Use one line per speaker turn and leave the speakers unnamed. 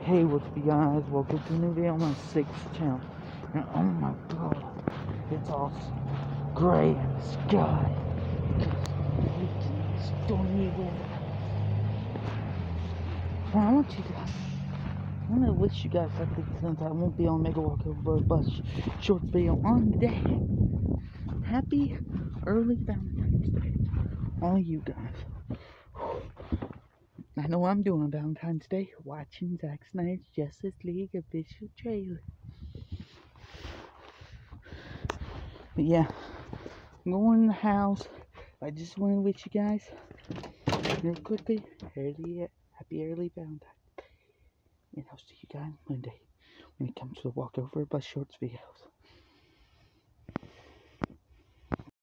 Hey, what's up, guys? Welcome to a new video on my 6th channel. And oh my god, it's all gray in the sky. It's stormy weather. Well, I want to wish you guys something since I won't be on Mega Walk Over Bus Shorts video on today. Happy early Valentine's Day, all you guys. I know I'm doing Valentine's Day, watching Zack Snyder's Justice League official trailer. But yeah, I'm going in the house. I just want to wish you guys, real quickly, happy early Valentine's Day. And I'll see you guys Monday when it comes to the Walk Over Bus Shorts videos.